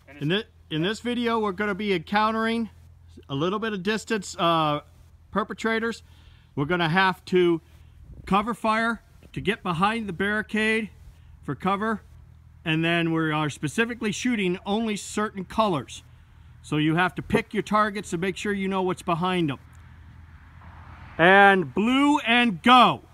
In this video, we're going to be encountering a little bit of distance perpetrators. We're going to have to cover fire to get behind the barricade for cover, and then we are specifically shooting only certain colors. So you have to pick your targets to make sure you know what's behind them. And blue and go.